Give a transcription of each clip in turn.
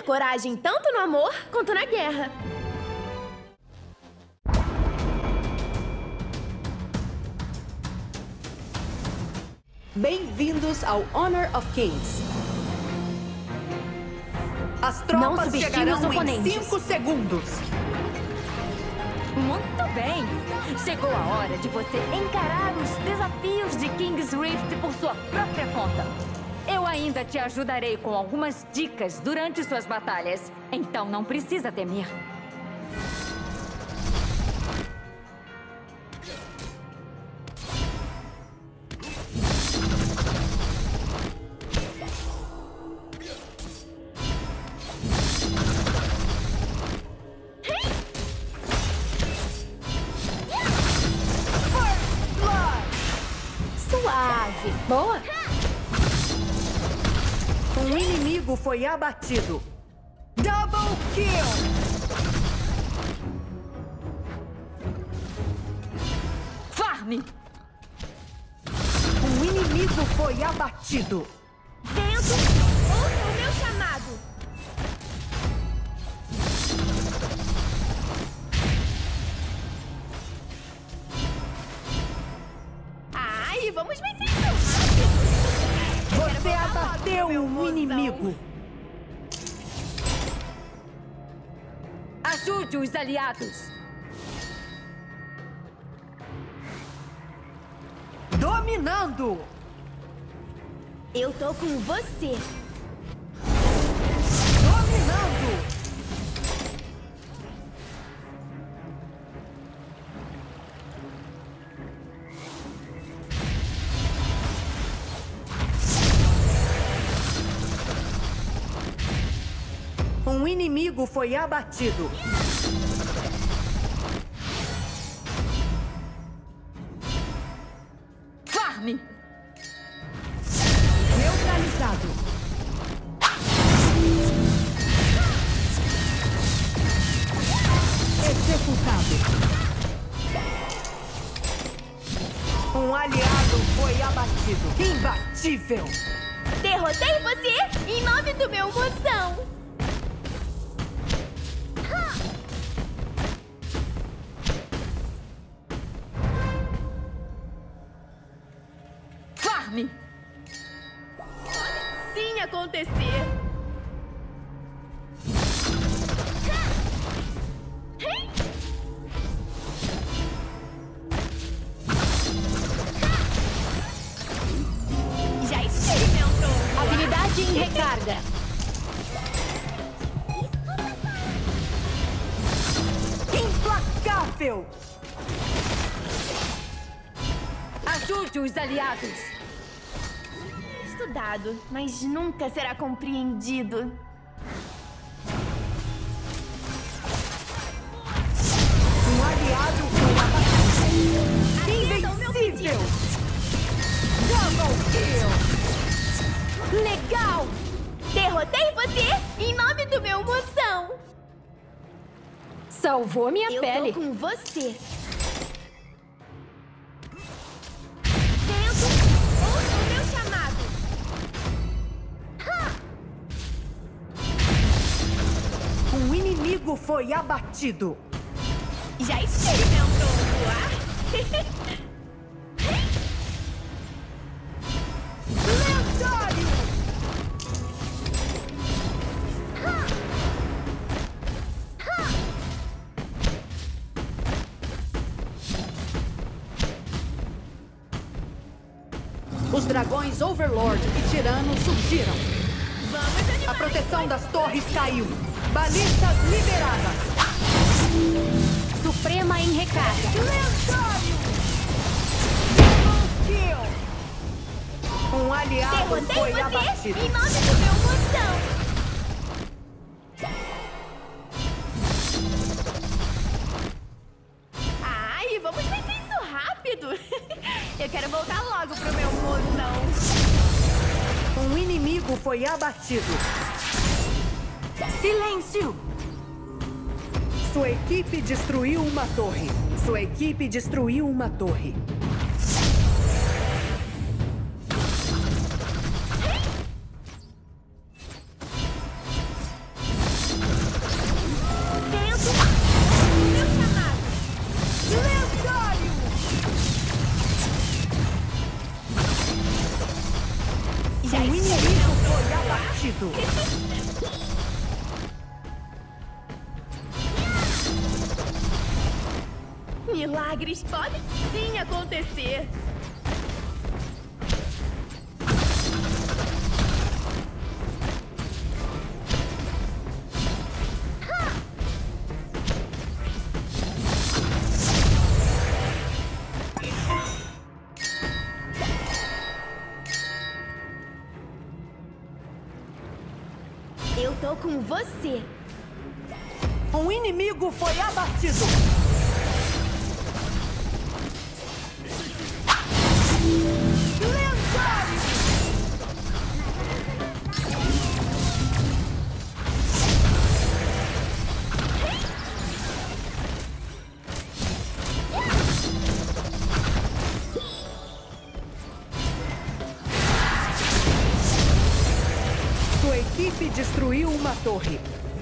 coragem tanto no amor quanto na guerra. Bem-vindos ao Honor of Kings. As tropas chegarão em 5 segundos. Muito bem! Chegou a hora de você encarar os desafios de King's Rift por sua própria conta. Eu ainda te ajudarei com algumas dicas durante suas batalhas, então não precisa temer. Suave. Boa. Um inimigo foi abatido. Double kill! Farme! Um inimigo foi abatido. Vento, ouça o meu chamado. Ai, vamos vencer isso rápido. Você abateu um inimigo. Ajude os aliados! Dominando! Eu tô com você. Dominando! Um inimigo foi abatido. Farme! Neutralizado. Executado. Um aliado foi abatido. Imbatível. Derrotei você em nome do meu mozão. Farme! Sim acontecer. Já experimentou. Habilidade em recarga. Implacável. Ajude os aliados! Estudado, mas nunca será compreendido. Um aliado foi abatido. Atenda ao meu Invencível. Double kill. Legal! Derrotei você em nome do meu mozão. Salvou minha Eu pele. tô com você. Vento, ouça o meu chamado. Um inimigo foi abatido. Já experimentou voar? Lendário. Os dragões Overlord e Tirano surgiram. Vamos, animais. A proteção das torres caiu. Balistas liberadas. Suprema em recarga. Lendário. Double kill. Um aliado Derrotei foi você abatido. em nome do meu mozão. Ai, vamos vencer isso rápido. Eu quero voltar logo pro meu mozão. Um inimigo foi abatido. Silêncio! Sua equipe destruiu uma torre. Sua equipe destruiu uma torre. Milagres podem sim acontecer. Eu tô com você. Um inimigo foi abatido. Lendário! Sua equipe destruiu uma torre.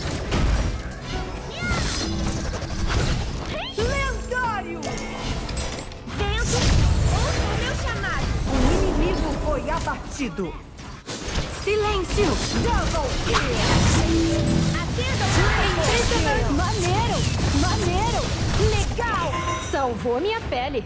Lendário! Vento, ouça o meu chamado. Um inimigo foi abatido. Silêncio! Double kill! Atenda o Impressionante! Maneiro! Maneiro! Legal! Salvou minha pele.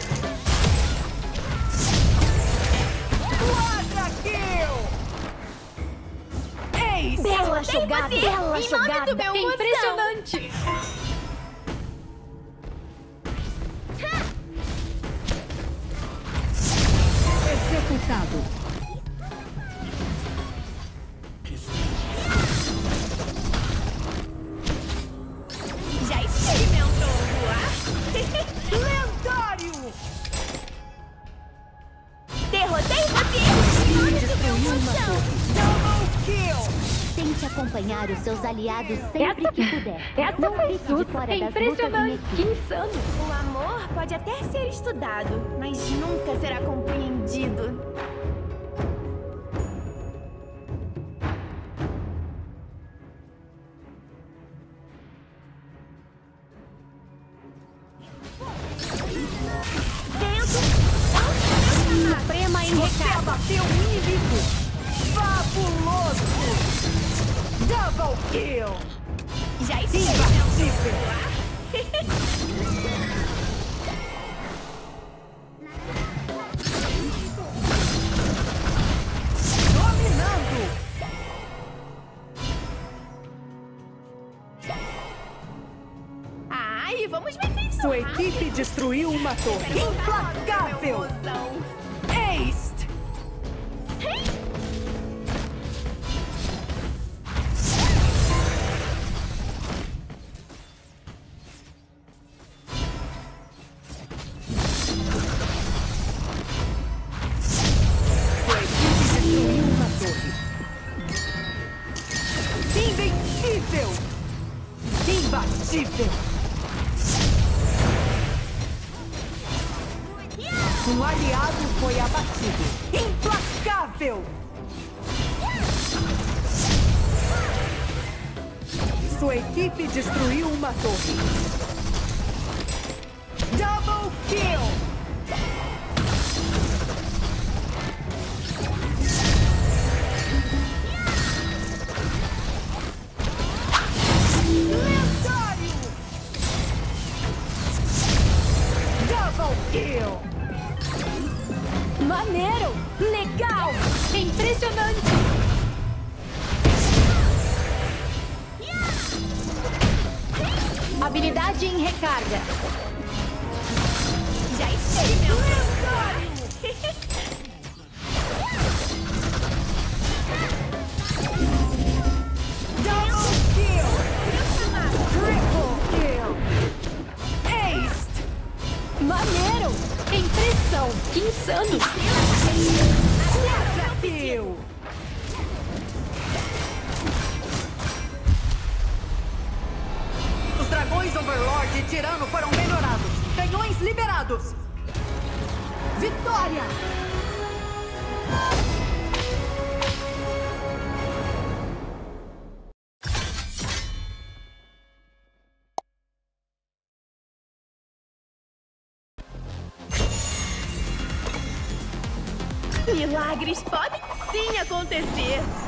Quadra kill! Ace! Bela jogada! você, Bela em nome jogada! do meu mozão. Impressionante! Executado. Já experimentou voar? Lendário! Derrotei você! Em nome do meu mozão. Double kill! Tente acompanhar os seus aliados sempre Essa- que puder. Essa Não foi fique de justa! fora das lutas em Impressionante! equipe. Que insano! O amor pode até ser estudado, mas nunca será compreendido. Vento, ouça o meu chamado. Suprema em Você recado! abateu um inimigo! Fabuloso! Double kill! Já experimentou Imbatível! voar? Dominando! Ai, vamos ver se isso Sua rápido. equipe destruiu uma torre. Implacável! Mozão. Ace! Sua equipe destruiu uma torre. Invencível! Imbatível! Um aliado foi abatido. Implacável! Sua equipe destruiu uma torre. Double kill! Lendário! Double kill! Maneiro! Legal! Impressionante! Habilidade em recarga. Já experimentou. Double kill! Triple kill! Ace! Maneiro! Impressão! Que insano! Quadra kill! Os dragões Overlord e Tirano foram melhorados. Canhões liberados. Vitória! Milagres podem sim acontecer.